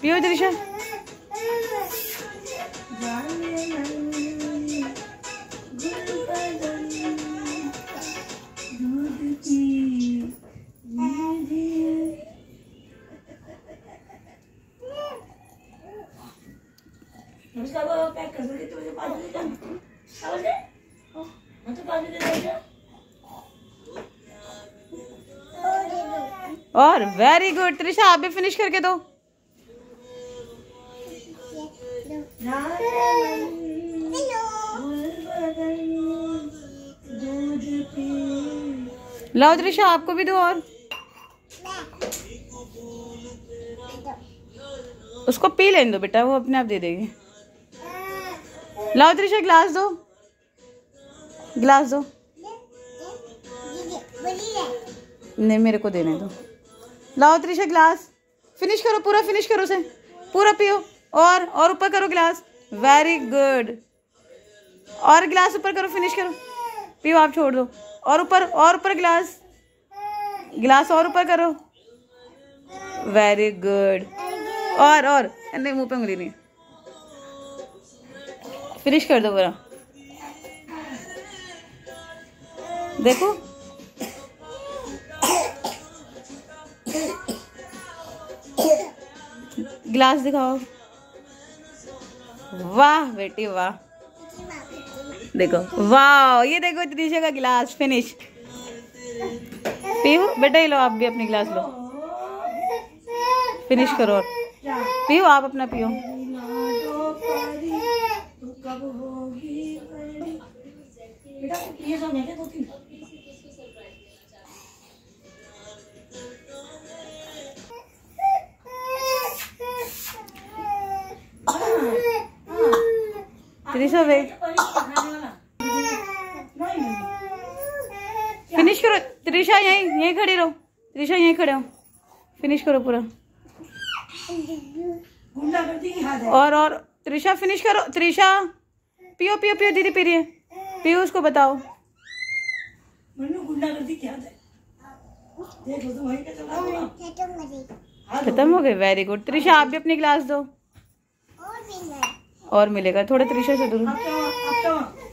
पियो त्रिशा। और very good Trisha, आप भी फिनिश करके दो। लाओ त्रिशा, आपको भी दो। और उसको पी लेने दो बेटा, वो अपने आप दे देगी। लाओ त्रिशा, गिलास दो, गिलास दो। नहीं, मेरे को देने दो। लाओ त्रिशा गिलास, फिनिश करो, पूरा फिनिश करो उसे, पूरा पियो। और ऊपर करो गिलास, वेरी गुड। और गिलास ऊपर करो, फिनिश करो, पियो, आप छोड़ दो। और ऊपर गिलास, गिलास और ऊपर करो, वेरी गुड। और नहीं, मुंह पे उंगली नहीं, फिनिश कर दो पूरा। देखो गिलास दिखाओ। वाह बेटी वाह, देखो वाह, ये देखो त्रिशा का गिलास फिनिश। पीहू बेटा, ये लो, आप भी अपनी गिलास लो, फिनिश करो। और पीहू, आप अपना पियो। त्रिशा वेट, फिनिश करो त्रिशा, यहीं खड़ी रहो त्रिशा, यहीं खड़े हो, फिनिश करो पूरा। और त्रिशा फिनिश करो। त्रिशा पियो पियो पियो, दीदी पी रही है, पियो, उसको बताओ। खत्म हो गए, वेरी गुड। त्रिशा, आप भी अपनी गिलास दो। और मिलेगा थोड़े त्रिशा से दूर।